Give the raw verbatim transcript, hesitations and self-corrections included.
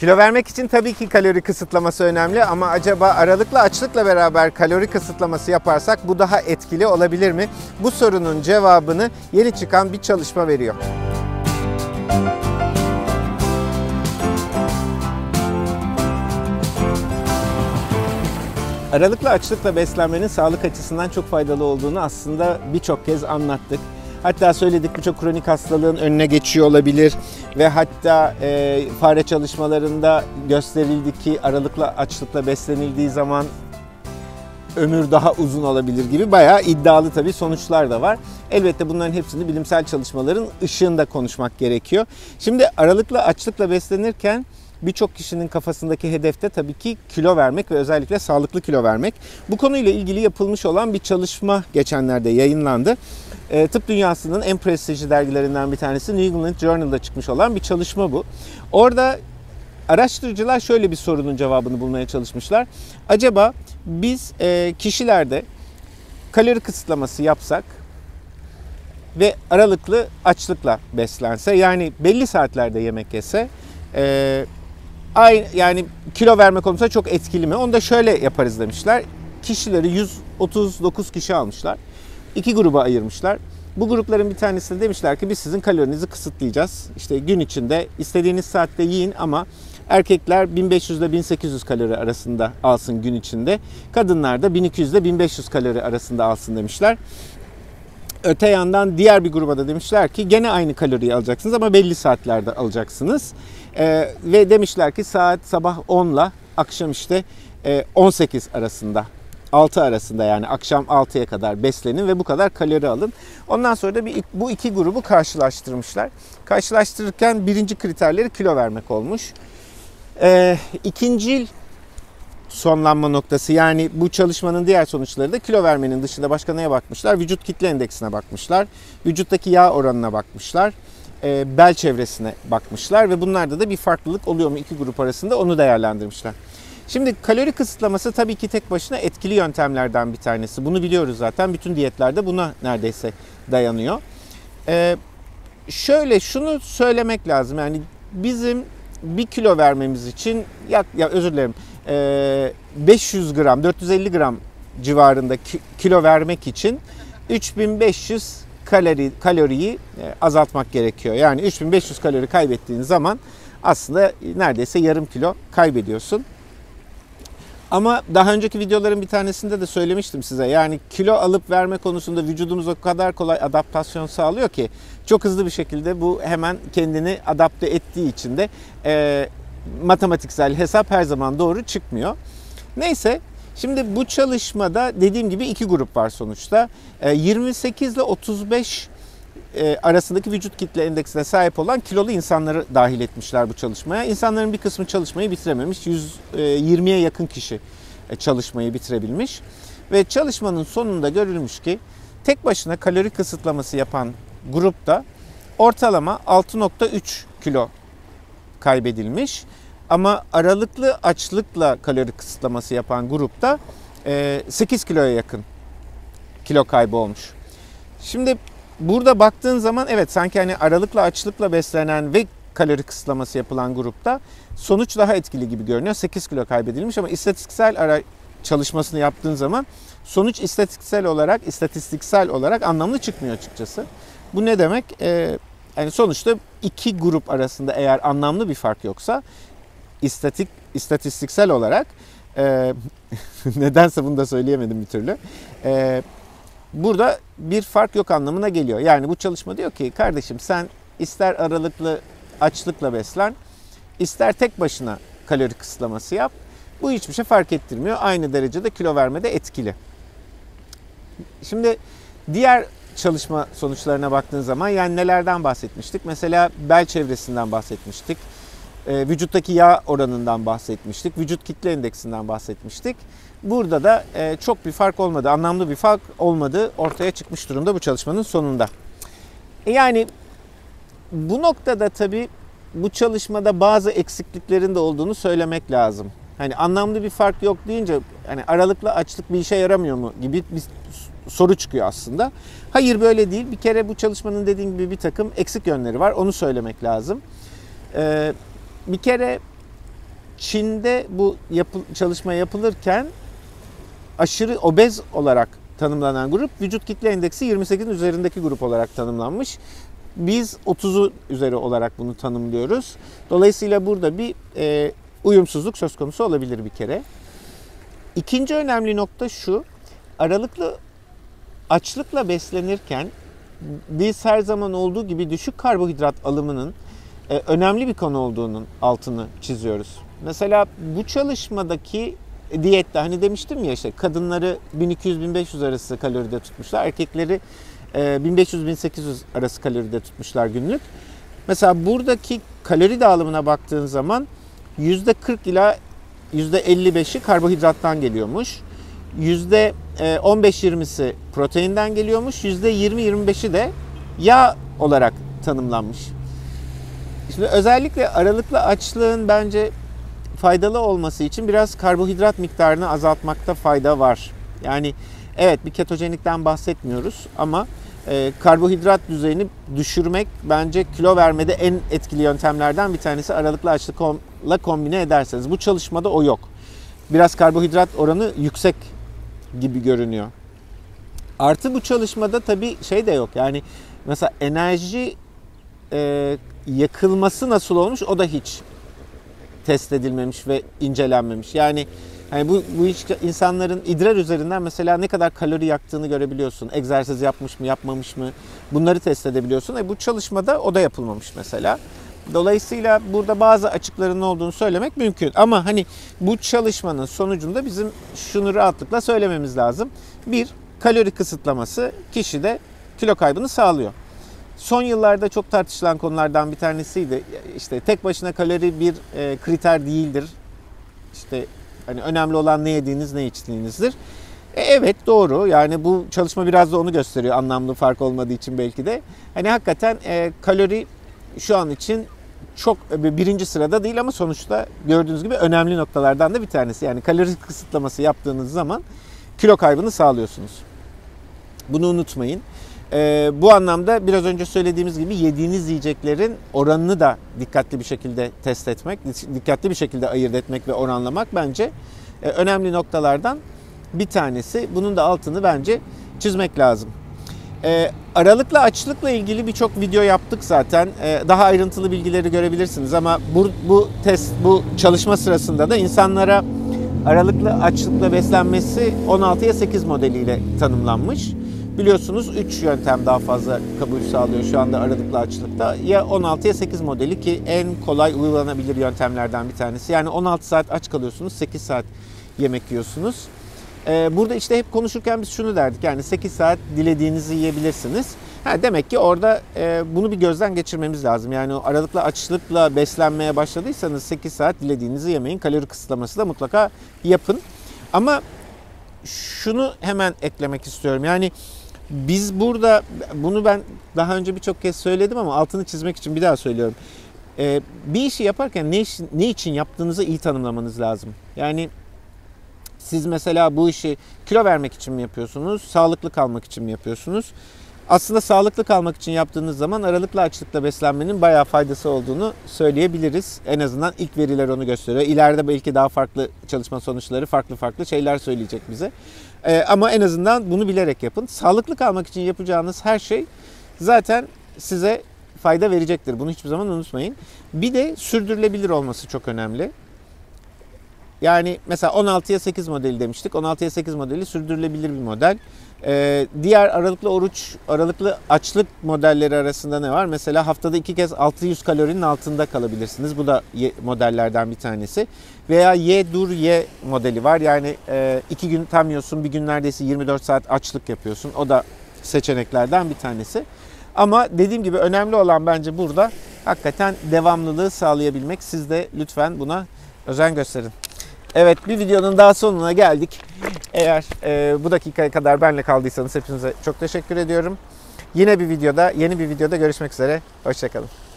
Kilo vermek için tabii ki kalori kısıtlaması önemli ama acaba aralıklı açlıkla beraber kalori kısıtlaması yaparsak bu daha etkili olabilir mi? Bu sorunun cevabını yeni çıkan bir çalışma veriyor. Aralıklı açlıkla beslenmenin sağlık açısından çok faydalı olduğunu aslında birçok kez anlattık. Hatta söyledik, birçok kronik hastalığın önüne geçiyor olabilir ve hatta e, fare çalışmalarında gösterildi ki aralıklı açlıkla beslenildiği zaman ömür daha uzun olabilir gibi bayağı iddialı tabii sonuçlar da var. Elbette bunların hepsini bilimsel çalışmaların ışığında konuşmak gerekiyor. Şimdi aralıklı açlıkla beslenirken birçok kişinin kafasındaki hedefte tabii ki kilo vermek ve özellikle sağlıklı kilo vermek. Bu konuyla ilgili yapılmış olan bir çalışma geçenlerde yayınlandı. E, tıp dünyasının en prestijli dergilerinden bir tanesi New England Journal'da çıkmış olan bir çalışma bu. Orada araştırıcılar şöyle bir sorunun cevabını bulmaya çalışmışlar. Acaba biz e, kişilerde kalori kısıtlaması yapsak ve aralıklı açlıkla beslense, yani belli saatlerde yemek yese, e, Aynı, yani kilo verme konusunda çok etkili mi? Onu da şöyle yaparız demişler. Kişileri yüz otuz dokuz kişi almışlar. İki gruba ayırmışlar. Bu grupların bir tanesinde demişler ki biz sizin kalorinizi kısıtlayacağız. İşte gün içinde istediğiniz saatte yiyin ama erkekler bin beş yüz ile bin sekiz yüz kalori arasında alsın gün içinde. Kadınlar da bin iki yüz ile bin beş yüz kalori arasında alsın demişler. Öte yandan diğer bir gruba da demişler ki gene aynı kaloriyi alacaksınız ama belli saatlerde alacaksınız. Ee, ve demişler ki saat sabah on ile akşam işte e, on sekiz arasında, altı arasında, yani akşam altıya kadar beslenin ve bu kadar kalori alın. Ondan sonra da bir, bu iki grubu karşılaştırmışlar. Karşılaştırırken birinci kriterleri kilo vermek olmuş. Ee, ikinci sonlanma noktası, yani bu çalışmanın diğer sonuçları da kilo vermenin dışında başka neye bakmışlar? Vücut kitle endeksine bakmışlar, vücuttaki yağ oranına bakmışlar, e, bel çevresine bakmışlar ve bunlarda da bir farklılık oluyor mu iki grup arasında, onu değerlendirmişler. Şimdi kalori kısıtlaması tabii ki tek başına etkili yöntemlerden bir tanesi. Bunu biliyoruz zaten, bütün diyetlerde buna neredeyse dayanıyor. E, şöyle şunu söylemek lazım, yani bizim bir kilo vermemiz için ya, ya özür dilerim beş yüz gram, dört yüz elli gram civarında kilo vermek için üç bin beş yüz kalori kaloriyi azaltmak gerekiyor. Yani üç bin beş yüz kalori kaybettiğin zaman aslında neredeyse yarım kilo kaybediyorsun. Ama daha önceki videoların bir tanesinde de söylemiştim size. Yani kilo alıp verme konusunda vücudumuz o kadar kolay adaptasyon sağlıyor ki çok hızlı bir şekilde bu hemen kendini adapte ettiği için de e, matematiksel hesap her zaman doğru çıkmıyor. Neyse, şimdi bu çalışmada dediğim gibi iki grup var sonuçta. yirmi sekiz ile otuz beş arasındaki vücut kitle endeksine sahip olan kilolu insanları dahil etmişler bu çalışmaya. İnsanların bir kısmı çalışmayı bitirememiş. yüz yirmiye yakın kişi çalışmayı bitirebilmiş. Ve çalışmanın sonunda görülmüş ki tek başına kalori kısıtlaması yapan grupta ortalama altı nokta üç kilo kaybedilmiş. Ama aralıklı açlıkla kalori kısıtlaması yapan grupta sekiz kiloya yakın kilo kaybı olmuş. Şimdi burada baktığın zaman evet, sanki hani aralıklı açlıkla beslenen ve kalori kısıtlaması yapılan grupta sonuç daha etkili gibi görünüyor. sekiz kilo kaybedilmiş ama istatistiksel ara çalışmasını yaptığın zaman sonuç istatistiksel olarak istatistiksel olarak anlamlı çıkmıyor açıkçası. Bu ne demek? Ee, yani sonuçta iki grup arasında eğer anlamlı bir fark yoksa istatik istatistiksel olarak e, nedense bunu da söyleyemedim bir türlü. E, burada bir fark yok anlamına geliyor. Yani bu çalışma diyor ki kardeşim, sen ister aralıklı açlıkla beslen, ister tek başına kalori kısıtlaması yap. Bu hiçbir şey fark ettirmiyor. Aynı derecede kilo vermede etkili. Şimdi diğer çalışma sonuçlarına baktığın zaman yani nelerden bahsetmiştik? Mesela bel çevresinden bahsetmiştik. E, vücuttaki yağ oranından bahsetmiştik. Vücut kitle endeksinden bahsetmiştik. Burada da e, çok bir fark olmadı, anlamlı bir fark olmadığı ortaya çıkmış durumda bu çalışmanın sonunda. E, yani bu noktada tabii bu çalışmada bazı eksikliklerin de olduğunu söylemek lazım. Hani anlamlı bir fark yok deyince hani aralıklı açlık bir işe yaramıyor mu gibi bir soru çıkıyor aslında. Hayır, böyle değil. Bir kere bu çalışmanın dediğim gibi bir takım eksik yönleri var. Onu söylemek lazım. Ee, bir kere Çin'de bu yapı, çalışma yapılırken aşırı obez olarak tanımlanan grup vücut kitle endeksi yirmi sekizin üzerindeki grup olarak tanımlanmış. Biz otuzu üzeri olarak bunu tanımlıyoruz. Dolayısıyla burada bir e, uyumsuzluk söz konusu olabilir bir kere. İkinci önemli nokta şu, aralıklı açlıkla beslenirken biz her zaman olduğu gibi düşük karbonhidrat alımının e, önemli bir konu olduğunun altını çiziyoruz. Mesela bu çalışmadaki diyette hani demiştim ya işte kadınları bin iki yüz bin beş yüz arası kaloride tutmuşlar, erkekleri bin beş yüz bin sekiz yüz arası kaloride tutmuşlar günlük. Mesela buradaki kalori dağılımına baktığın zaman yüzde kırk ila yüzde elli beşi karbonhidrattan geliyormuş. yüzde on beş yirmisi proteinden geliyormuş. yüzde yirmi yirmi beşi de yağ olarak tanımlanmış. Şimdi özellikle aralıklı açlığın bence faydalı olması için biraz karbonhidrat miktarını azaltmakta fayda var. Yani evet bir ketojenikten bahsetmiyoruz ama e, karbonhidrat düzeyini düşürmek bence kilo vermede en etkili yöntemlerden bir tanesi, aralıklı açlıkla kombine ederseniz. Bu çalışmada o yok. Biraz karbonhidrat oranı yüksek gibi görünüyor. Artı bu çalışmada tabii şey de yok. Yani mesela enerji e, yakılması nasıl olmuş o da hiç test edilmemiş ve incelenmemiş. Yani hani bu, bu iş, insanların idrar üzerinden mesela ne kadar kalori yaktığını görebiliyorsun. Egzersiz yapmış mı, yapmamış mı? Bunları test edebiliyorsun. E bu çalışmada o da yapılmamış mesela. Dolayısıyla burada bazı açıkların olduğunu söylemek mümkün. Ama hani bu çalışmanın sonucunda bizim şunu rahatlıkla söylememiz lazım. Bir, kalori kısıtlaması kişide kilo kaybını sağlıyor. Son yıllarda çok tartışılan konulardan bir tanesiydi. İşte tek başına kalori bir e, kriter değildir. İşte hani önemli olan ne yediğiniz, ne içtiğinizdir. E, evet doğru. Yani bu çalışma biraz da onu gösteriyor. Anlamlı fark olmadığı için belki de. Hani hakikaten e, kalori şu an için çok birinci sırada değil ama sonuçta gördüğünüz gibi önemli noktalardan da bir tanesi. Yani kalori kısıtlaması yaptığınız zaman kilo kaybını sağlıyorsunuz. Bunu unutmayın. Ee, bu anlamda biraz önce söylediğimiz gibi yediğiniz yiyeceklerin oranını da dikkatli bir şekilde test etmek, dikkatli bir şekilde ayırt etmek ve oranlamak bence e, önemli noktalardan bir tanesi. Bunun da altını bence çizmek lazım. Ee, aralıklı açlıkla ilgili birçok video yaptık zaten. Ee, daha ayrıntılı bilgileri görebilirsiniz ama bu, bu test, bu çalışma sırasında da insanlara aralıklı açlıkla beslenmesi on altıya sekiz modeliyle tanımlanmış. Biliyorsunuz üç yöntem daha fazla kabul sağlıyor şu anda aralıklı açlıkta. Ya on altıya sekiz modeli ki en kolay uygulanabilir yöntemlerden bir tanesi. Yani on altı saat aç kalıyorsunuz, sekiz saat yemek yiyorsunuz. Burada işte hep konuşurken biz şunu derdik, yani sekiz saat dilediğinizi yiyebilirsiniz. Ha, demek ki orada bunu bir gözden geçirmemiz lazım. Yani o aralıklı açlıkla beslenmeye başladıysanız sekiz saat dilediğinizi yemeyin. Kalori kısıtlaması da mutlaka yapın. Ama şunu hemen eklemek istiyorum. Yani biz burada, bunu ben daha önce birçok kez söyledim ama altını çizmek için bir daha söylüyorum. Bir işi yaparken ne için, ne için yaptığınızı iyi tanımlamanız lazım. Yani siz mesela bu işi kilo vermek için mi yapıyorsunuz, sağlıklı kalmak için mi yapıyorsunuz? Aslında sağlıklı kalmak için yaptığınız zaman aralıklı açlıkla beslenmenin bayağı faydası olduğunu söyleyebiliriz. En azından ilk veriler onu gösteriyor. İleride belki daha farklı çalışma sonuçları farklı farklı şeyler söyleyecek bize. Ee, ama en azından bunu bilerek yapın. Sağlıklı kalmak için yapacağınız her şey zaten size fayda verecektir. Bunu hiçbir zaman unutmayın. Bir de sürdürülebilir olması çok önemli. Yani mesela on altıya sekiz modeli demiştik. on altıya sekiz modeli sürdürülebilir bir model. Ee, diğer aralıklı oruç, aralıklı açlık modelleri arasında ne var? Mesela haftada iki kez altı yüz kalorinin altında kalabilirsiniz. Bu da modellerden bir tanesi. Veya ye dur ye modeli var. Yani e, iki gün tam yiyorsun, bir gün neredeyse yirmi dört saat açlık yapıyorsun. O da seçeneklerden bir tanesi. Ama dediğim gibi önemli olan bence burada hakikaten devamlılığı sağlayabilmek. Siz de lütfen buna özen gösterin. Evet, bir videonun daha sonuna geldik. Eğer e, bu dakikaya kadar benimle kaldıysanız hepinize çok teşekkür ediyorum. Yine bir videoda, yeni bir videoda görüşmek üzere. Hoşça kalın.